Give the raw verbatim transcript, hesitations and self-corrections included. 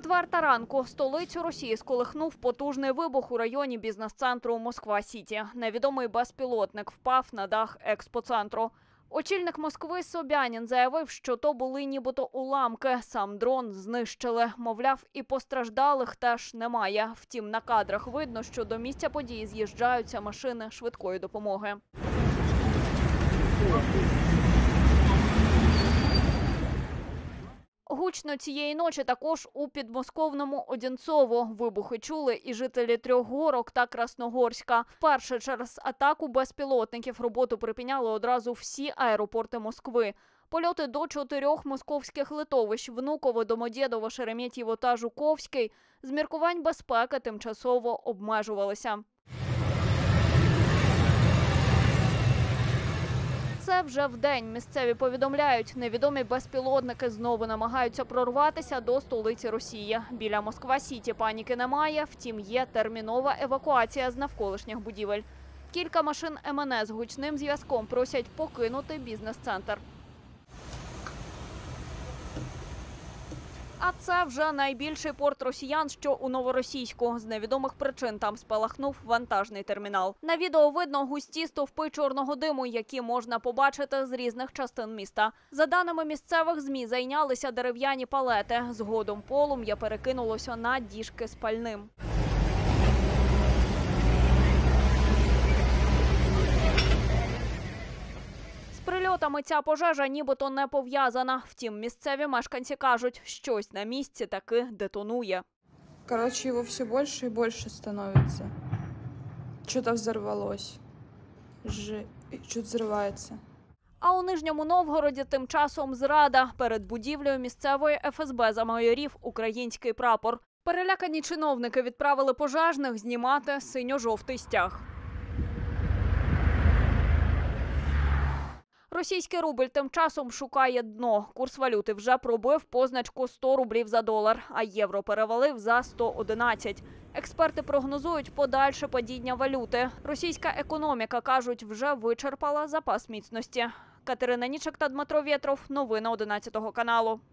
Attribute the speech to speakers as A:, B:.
A: Четверта ранку столицю Росії сколихнув потужний вибух у районі бізнес-центру Москва-Сіті. Невідомий безпілотник впав на дах експоцентру. Очільник Москви Собянін заявив, що то були нібито уламки. Сам дрон знищили. Мовляв, і постраждалих теж немає. Втім, на кадрах видно, що до місця події з'їжджаються машини швидкої допомоги. Гучно цієї ночі також у підмосковному Одинцово. Вибухи чули і жителі Трьохгорок та Красногорська. Вперше через атаку безпілотників роботу припиняли одразу всі аеропорти Москви. Польоти до чотирьох московських литовищ – Внуково, Домодєдово, Шереметьєво та Жуковський – з міркувань безпеки тимчасово обмежувалися. Це вже вдень. Місцеві повідомляють, невідомі безпілотники знову намагаються прорватися до столиці Росії. Біля Москва-Сіті паніки немає, втім є термінова евакуація з навколишніх будівель. Кілька машин ем ен ес з гучним зв'язком просять покинути бізнес-центр. А це вже найбільший порт росіян, що у Новоросійську. З невідомих причин там спалахнув вантажний термінал. На відео видно густі стовпи чорного диму, які можна побачити з різних частин міста. За даними місцевих ЗМІ, зайнялися дерев'яні палети. Згодом полум'я перекинулося на діжки з пальним. З прильотами ця пожежа нібито не пов'язана. Втім, місцеві мешканці кажуть, щось на місці таки детонує.
B: Короче, его все больше и больше становится. Что-то взорвалось. Ж... Что-то взрывается.
A: А у Нижньому Новгороді тим часом зрада. Перед будівлею місцевої еф ес бе замайорів український прапор. Перелякані чиновники відправили пожежних знімати синьо-жовтий стяг. Російський рубль тим часом шукає дно. Курс валюти вже пробив позначку сто рублів за долар, а євро перевалив за сто одинадцять. Експерти прогнозують подальше падіння валюти. Російська економіка, кажуть, вже вичерпала запас міцності. Катерина Нічик та Дмитро Вєтров. Новини одинадцятого каналу.